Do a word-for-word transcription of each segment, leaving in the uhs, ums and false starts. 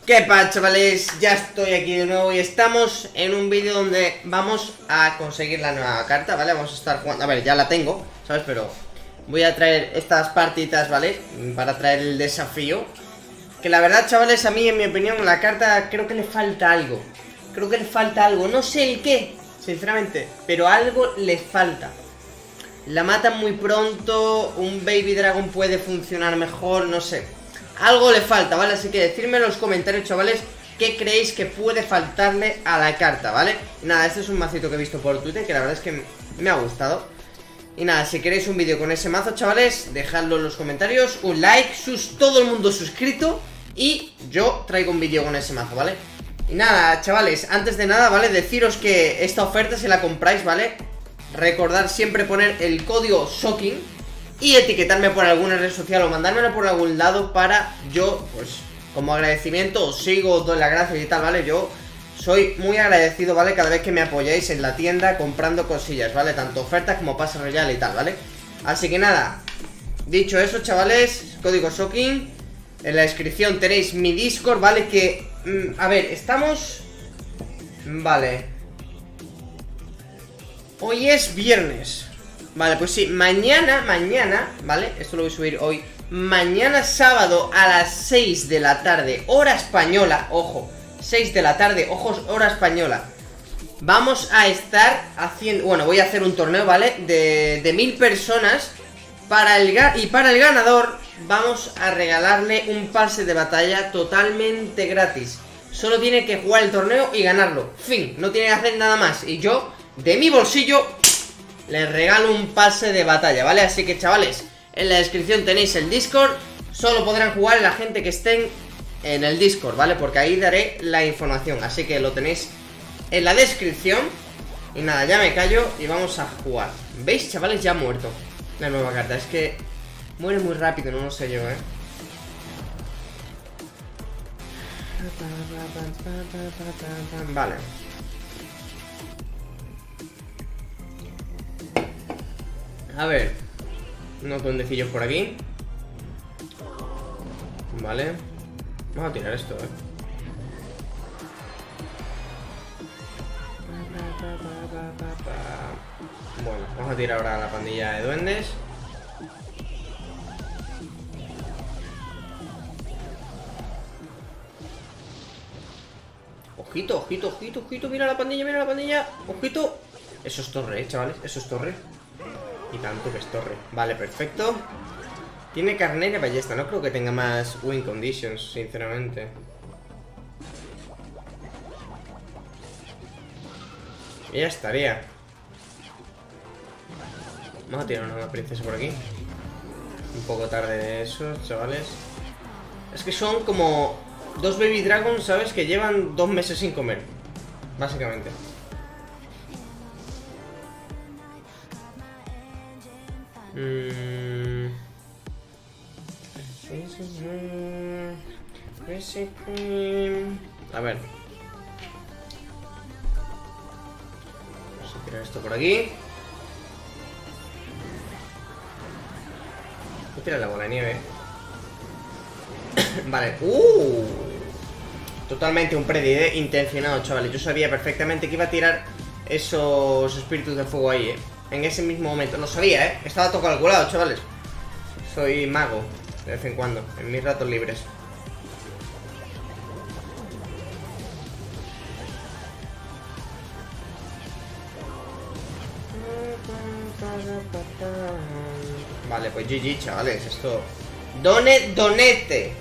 ¿Qué pasa, chavales? Ya estoy aquí de nuevo y estamos en un vídeo donde vamos a conseguir la nueva carta, ¿vale? Vamos a estar jugando, a ver, ya la tengo, ¿sabes? Pero voy a traer estas partitas, ¿vale? Para traer el desafío. Que la verdad, chavales, a mí, en mi opinión, la carta creo que le falta algo. Creo que le falta algo, no sé el qué, sinceramente, pero algo le falta. La matan muy pronto, un Baby Dragon puede funcionar mejor, no sé. Algo le falta, ¿vale? Así que decidme en los comentarios, chavales, qué creéis que puede faltarle a la carta, ¿vale? Y nada, este es un macito que he visto por Twitter, que la verdad es que me ha gustado. Y nada, si queréis un vídeo con ese mazo, chavales, dejadlo en los comentarios, un like, sus, todo el mundo suscrito, y yo traigo un vídeo con ese mazo, ¿vale? Y nada, chavales, antes de nada, ¿vale? Deciros que esta oferta, si la compráis, ¿vale? Recordad siempre poner el código Shocking y etiquetarme por alguna red social o mandármelo por algún lado para yo, pues, como agradecimiento, os sigo, os doy las gracias y tal, ¿vale? Yo soy muy agradecido, ¿vale? Cada vez que me apoyáis en la tienda comprando cosillas, ¿vale? Tanto ofertas como pase royal y tal, ¿vale? Así que nada, dicho eso, chavales, código Shocking. En la descripción tenéis mi Discord, ¿vale? Que, mm, a ver, estamos... Vale. Hoy es viernes. Vale, pues sí, mañana, mañana, ¿vale? Esto lo voy a subir hoy. Mañana sábado a las seis de la tarde, hora española, ojo, seis de la tarde, ojos, hora española. Vamos a estar haciendo, bueno, voy a hacer un torneo, ¿vale? De, de mil personas para el, y para el ganador vamos a regalarle un pase de batalla totalmente gratis. Solo tiene que jugar el torneo y ganarlo. Fin, no tiene que hacer nada más. Y yo, de mi bolsillo, les regalo un pase de batalla, ¿vale? Así que, chavales, en la descripción tenéis el Discord. Solo podrán jugar la gente que estén en el Discord, ¿vale? Porque ahí daré la información. Así que lo tenéis en la descripción. Y nada, ya me callo y vamos a jugar. ¿Veis, chavales? Ya ha muerto la nueva carta. Es que muere muy rápido, no lo sé yo, ¿eh? Vale. A ver, unos duendecillos por aquí. Vale. Vamos a tirar esto, eh. Bueno, vamos a tirar ahora la pandilla de duendes. Ojito, ojito, ojito, ojito. Mira la pandilla, mira la pandilla. Ojito. Eso es torre, eh, chavales, eso es torre. Y tanto que es torre. Vale, perfecto. Tiene carnera y ballesta. No creo que tenga más win conditions, sinceramente. Y ya estaría. Vamos a tirar una princesa por aquí. Un poco tarde de eso, chavales. Es que son como dos Baby Dragons, ¿sabes? Que llevan dos meses sin comer, básicamente. Mm. A ver. Vamos a tirar esto por aquí. Voy a tirar la bola de nieve. Vale. Uh. Totalmente un predide intencionado, chavales. Yo sabía perfectamente que iba a tirar esos espíritus de fuego ahí, eh. En ese mismo momento, lo sabía, ¿eh? Estaba todo calculado, chavales. Soy mago, de vez en cuando, en mis ratos libres. Vale, pues G G, chavales, esto... Done, donete.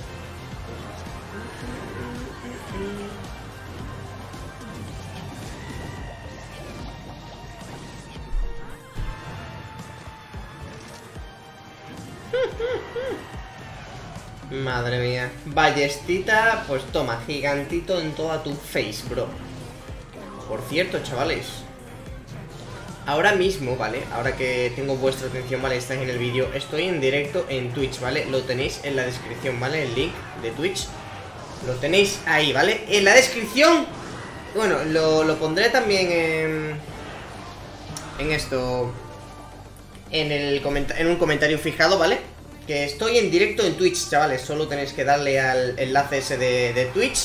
Madre mía. Ballestita, pues toma, gigantito en toda tu face, bro. Por cierto, chavales, ahora mismo, ¿vale? Ahora que tengo vuestra atención, ¿vale? Estáis en el vídeo. Estoy en directo en Twitch, ¿vale? Lo tenéis en la descripción, ¿vale? El link de Twitch lo tenéis ahí, ¿vale? En la descripción. Bueno, lo, lo pondré también en... En esto... En, el en un comentario fijado, ¿vale? que estoy en directo en Twitch, chavales. Solo tenéis que darle al enlace ese de, de Twitch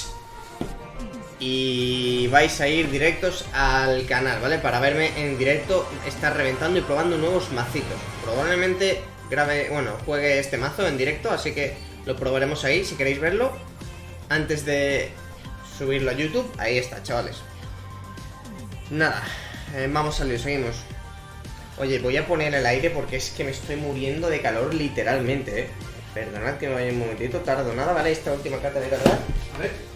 y vais a ir directos al canal, ¿vale? Para verme en directo, estar reventando y probando nuevos macitos. Probablemente grabe, bueno, juegue este mazo en directo, así que lo probaremos ahí, si queréis verlo. Antes de subirlo a YouTube, ahí está, chavales. Nada, eh, vamos a salir, seguimos. Oye, voy a poner el aire porque es que me estoy muriendo de calor literalmente, eh. Perdonad que me vaya un momentito, tardo nada, ¿vale? Esta última carta de cargar. A ver.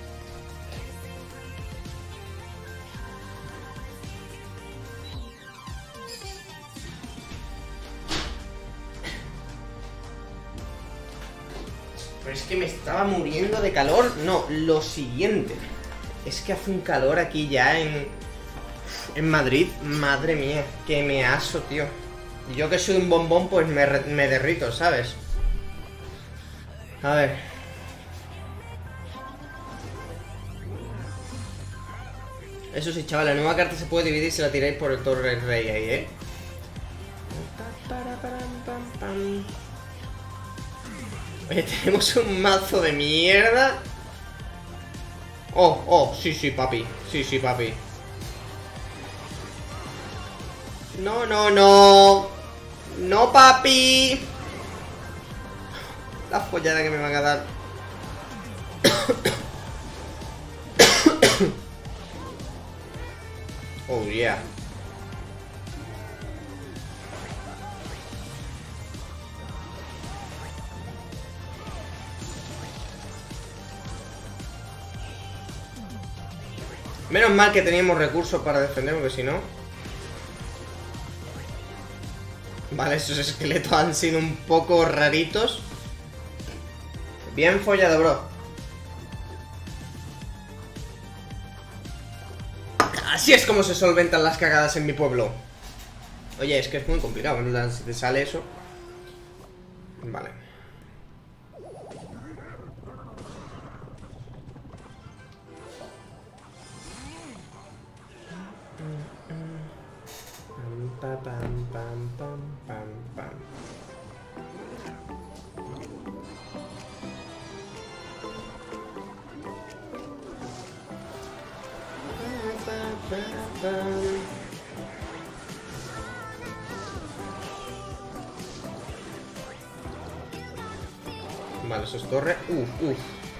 Pero es que me estaba muriendo de calor. No, lo siguiente. Es que hace un calor aquí ya en... En Madrid. Madre mía, que me aso, tío. Y yo que soy un bombón, pues me, me derrito, ¿sabes? A ver. Eso sí, chaval, la nueva carta se puede dividir si la tiráis por el Torre Rey ahí, ¿eh? Oye, tenemos un mazo de mierda. Oh, oh, sí, sí, papi. Sí, sí, papi. No, no, no. No, papi. La follada que me van a dar. Oh, yeah. Menos mal que teníamos recursos para defender, porque si no... Vale, esos esqueletos han sido un poco raritos. Bien follado, bro. Así es como se solventan las cagadas en mi pueblo. Oye, es que es muy complicado, ¿no? Si te sale eso. Vale. Pam, pam, pam, pam, pam, pam. Vale, eso es torre. Uf, uf.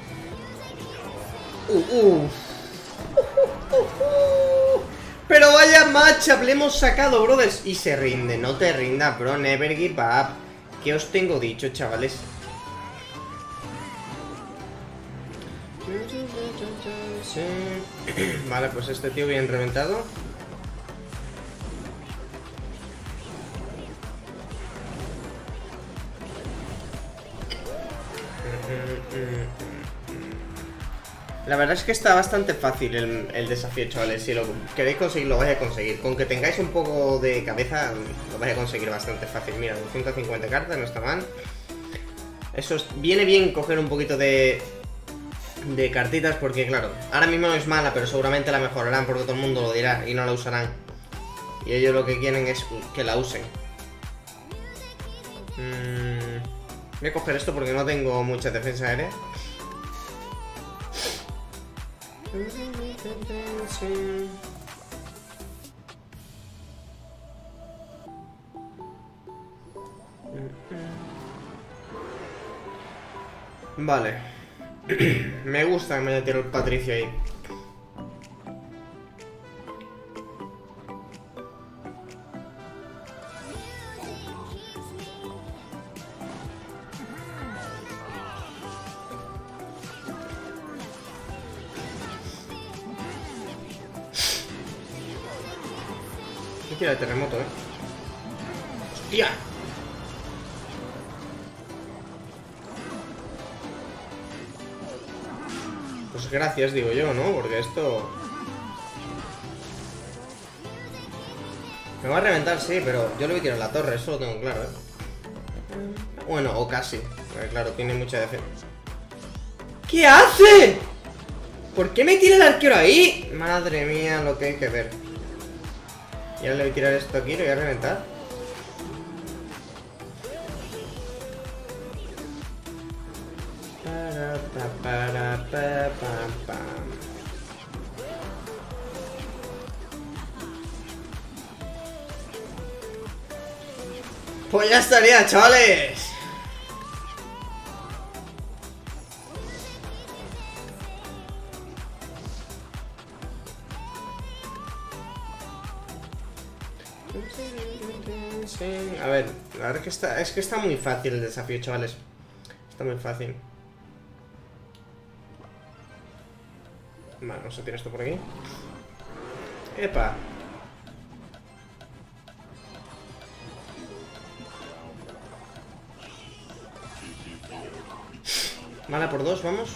Uf, uf. Pero vaya matchup, le hemos sacado, brothers. Y se rinde, no te rindas, bro. Never give up. ¿Qué os tengo dicho, chavales? Vale, pues este tío bien reventado. La verdad es que está bastante fácil el, el desafío, chavales. Si lo queréis conseguir, lo vais a conseguir. Con que tengáis un poco de cabeza, lo vais a conseguir bastante fácil. Mira, doscientas cincuenta cartas, no está mal. Eso es, viene bien coger un poquito de, de cartitas, porque claro, ahora mismo no es mala, pero seguramente la mejorarán porque todo el mundo lo dirá y no la usarán. Y ellos lo que quieren es que la usen. Mm, voy a coger esto porque no tengo mucha defensa aérea. Vale. Me gusta que me haya tirado el Patricio ahí. Tira de terremoto, eh. ¡Hostia! Pues gracias, digo yo, ¿no? Porque esto... Me va a reventar, sí, pero yo le voy a tirar la torre, eso lo tengo claro, eh. Bueno, o casi. Porque, claro, tiene mucha defensa. ¿Qué hace? ¿Por qué me tira el arquero ahí? Madre mía, lo que hay que ver. Y ahora le voy a tirar esto aquí, lo voy a reventar. Pa, para, pa, pam, pam. Pues ya estaría, chavales. A ver, la verdad que está, es que está muy fácil el desafío, chavales. Está muy fácil. Vale, vamos a tirar esto por aquí. ¡Epa! Vale, por dos, vamos.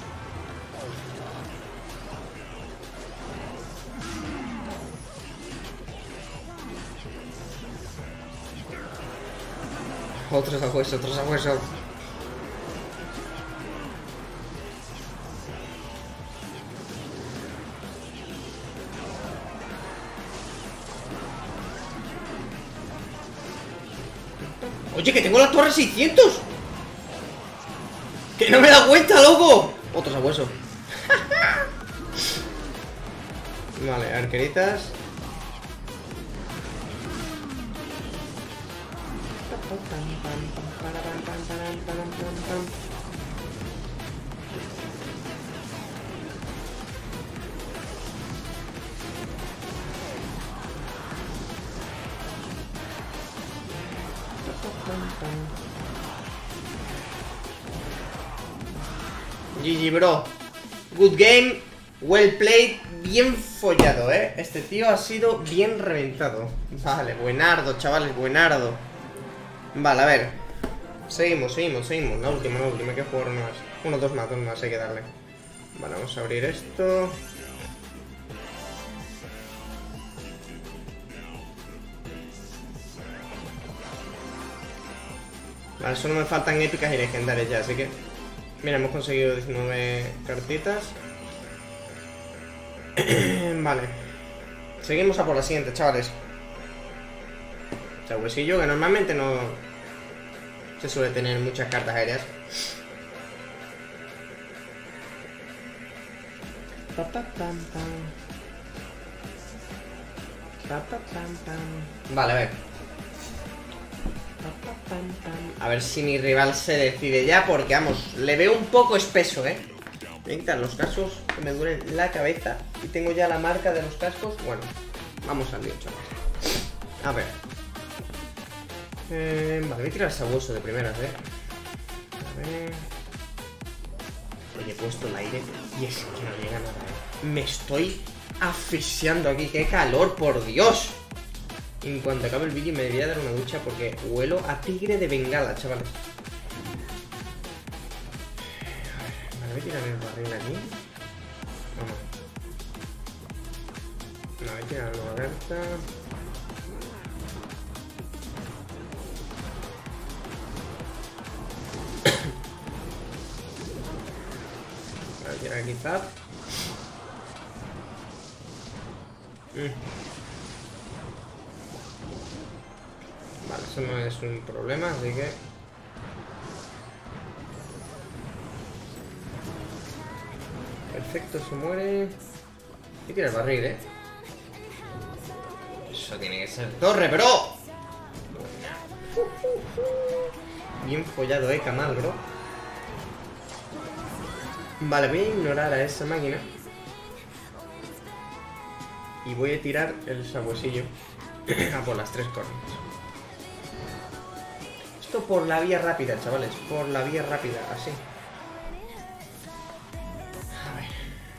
Otros a hueso, otros a hueso. Oye, que tengo la torre seiscientos. Que no me da cuenta, loco. Otros a hueso. Vale, arqueritas. G G, bro. Good game, well played, bien follado, eh. Este tío ha sido bien reventado. Vale, buenardo, chavales, buenardo. Vale, a ver. Seguimos, seguimos, seguimos. La última, la última, hay que jugar una más. Uno, dos más, dos más, hay que darle. Vale, vamos a abrir esto. Vale, solo me faltan épicas y legendarias ya, así que... Mira, hemos conseguido diecinueve cartitas. Vale. Seguimos a por la siguiente, chavales. O sea, huesillo, que normalmente no se suele tener muchas cartas aéreas. Vale, a ver. A ver si mi rival se decide ya, porque vamos, le veo un poco espeso, eh. Voy a quitar los cascos que me duelen la cabeza. Y tengo ya la marca de los cascos. Bueno, vamos al lío, chavales. A ver. Eh, vale, voy a tirar sabueso de primeras, eh. A ver. Oye, he puesto el aire y es que no llega nada, eh. Me estoy asfixiando aquí, qué calor, por Dios. En cuanto acabe el vídeo me debería dar una ducha porque huelo a tigre de Bengala, chavales. Vale, voy a tirar el barril aquí. Vamos. No, voy a tirar la nueva carta. Voy a tirar aquí zap. Mm. Vale, eso no es un problema, así que... Perfecto, se muere... Y tira el barril, ¿eh? Eso tiene que ser torre, bro. Bien follado, ¿eh? Camal, bro. Vale, voy a ignorar a esa máquina. Y voy a tirar el sabuesillo a por las tres cornas. Por la vía rápida, chavales, por la vía rápida, así. A ver.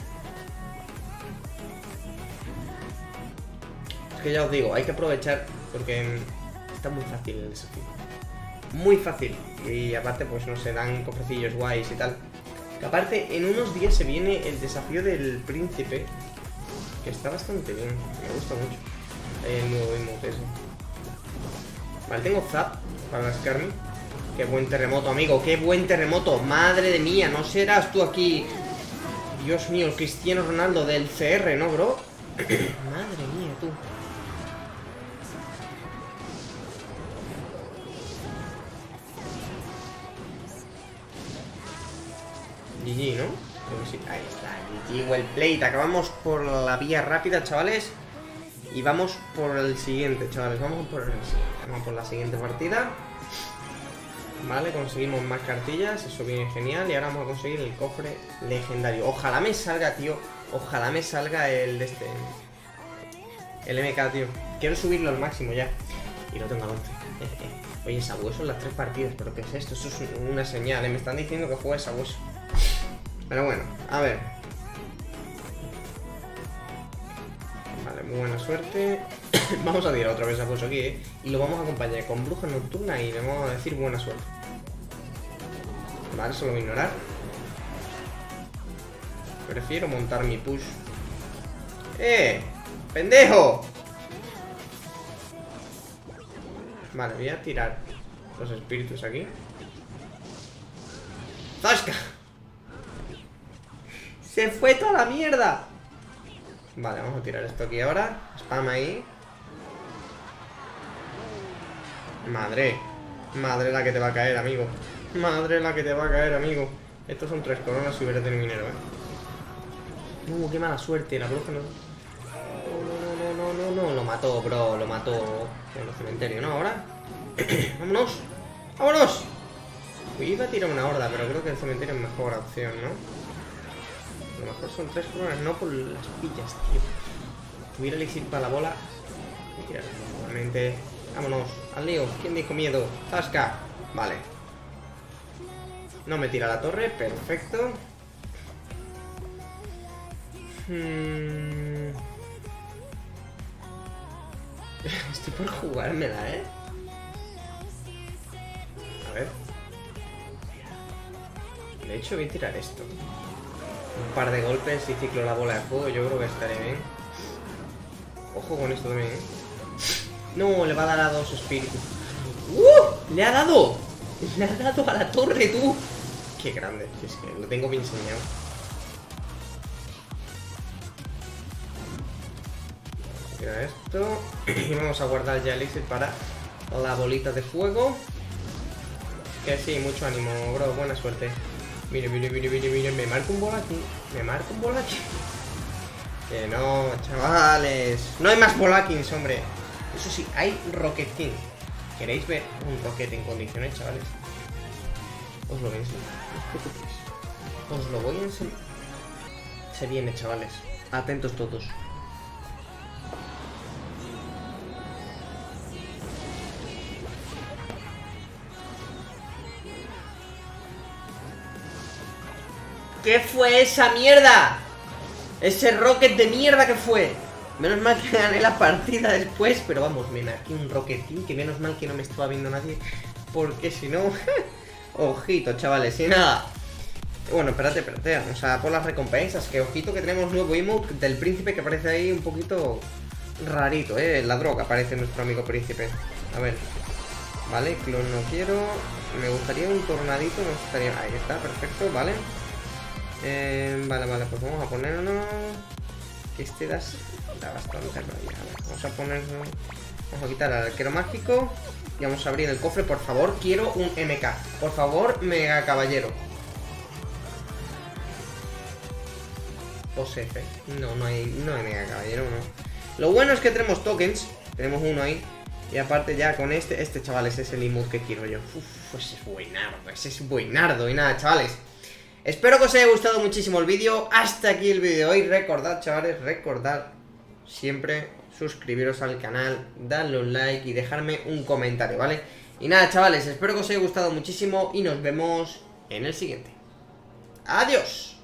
Es que ya os digo, hay que aprovechar porque está muy fácil el desafío. Muy fácil. Y aparte, pues no sé, dan cofrecillos guays y tal. Que aparte, en unos días se viene el desafío del príncipe, que está bastante bien, me gusta mucho. El nuevo emote ese. Vale, tengo zap para las carnes. Qué buen terremoto, amigo, qué buen terremoto. Madre de mía, no serás tú aquí. Dios mío, el Cristiano Ronaldo del C R, ¿no, bro? Madre mía, tú. G G, ¿no? Creo que sí. Ahí está, G G, well played. Acabamos por la vía rápida, chavales. Y vamos por el siguiente, chavales. Vamos por, el, vamos por la siguiente partida. Vale, conseguimos más cartillas. Eso viene genial. Y ahora vamos a conseguir el cofre legendario. Ojalá me salga, tío. Ojalá me salga el de este... El M K, tío. Quiero subirlo al máximo ya. Y lo tengo al once. Oye, sabueso en las tres partidas. ¿Pero qué es esto? Esto es una señal, ¿eh? Me están diciendo que juegue sabueso. Pero bueno, a ver. Vale, muy buena suerte. Vamos a tirar otra vez sabueso aquí, ¿eh? Y lo vamos a acompañar con bruja nocturna y le vamos a decir buena suerte. Vale, eso lo voy a ignorar. Prefiero montar mi push. ¡Eh! ¡Pendejo! Vale, voy a tirar los espíritus aquí. ¡Zasca! ¡Se fue toda la mierda! Vale, vamos a tirar esto aquí ahora. Spam ahí. Madre. Madre la que te va a caer, amigo. Madre la que te va a caer, amigo. Estos son tres coronas si hubiera tenido dinero, eh. No, qué mala suerte. La bruja no... No, no, no, no, no. Lo mató, bro. Lo mató en el cementerio, ¿no? Ahora. ¡Vámonos! ¡Vámonos! Uy, iba a tirar una horda, pero creo que el cementerio es mejor opción, ¿no? A lo mejor son tres coronas, no por las pillas, tío. Tuviera elixir para la bola. Mira, normalmente. Vámonos, al lío. ¿Quién dijo miedo? ¡Zasca! Vale. No me tira la torre, perfecto. Hmm... Estoy por jugármela, ¿eh? A ver. De hecho, voy a tirar esto. Un par de golpes y ciclo la bola de fuego. Yo creo que estaré bien. Ojo con esto también, ¿eh? No, le va a dar a dos espíritus. ¡Uh! ¡Le ha dado! ¡Le ha dado a la torre, tú! ¡Qué grande! Es que lo tengo bien enseñado. Tira esto. Y vamos a guardar ya el elixir para la bolita de fuego. Que sí, mucho ánimo, bro. Buena suerte. Mire, mire, mire, mire, mire. Me marco un Volakin. Me marco un Volakin. Que no, chavales. No hay más Volakins, hombre. Eso sí, hay Rocket King. ¿Queréis ver un Rocket en condiciones, chavales? Os lo voy a enseñar. No os preocupéis. Os lo voy a enseñar. Se viene, chavales. Atentos todos. ¿Qué fue esa mierda? Ese Rocket de mierda que fue. Menos mal que gané la partida después. Pero vamos, me marqué un Rocket King. Que menos mal que no me estaba viendo nadie. Porque si no... Ojito, chavales, y nada. Bueno, espérate, espérate. Vamos a por las recompensas. Que ojito que tenemos nuevo emote del príncipe que aparece ahí un poquito rarito, eh. La droga aparece nuestro amigo príncipe. A ver. Vale, clon no quiero. Me gustaría un tornadito. Me gustaría... Ahí está, perfecto, vale. Eh, vale, vale, pues vamos a ponernos. Que este da, da bastante rabia. Vamos a ponerlo. Vamos a quitar al arquero mágico. Y vamos a abrir el cofre, por favor. Quiero un M K. Por favor, mega caballero. O C F. No, no hay, no hay mega caballero, no. Lo bueno es que tenemos tokens. Tenemos uno ahí. Y aparte ya con este, este chaval, ese es el emote que quiero yo. Uf, ese es buenardo, ese es buenardo. Y nada, chavales. Espero que os haya gustado muchísimo el vídeo. Hasta aquí el vídeo de hoy. Recordad, chavales, recordad siempre suscribiros al canal, darle un like y dejarme un comentario, ¿vale? Y nada, chavales, espero que os haya gustado muchísimo y nos vemos en el siguiente. ¡Adiós!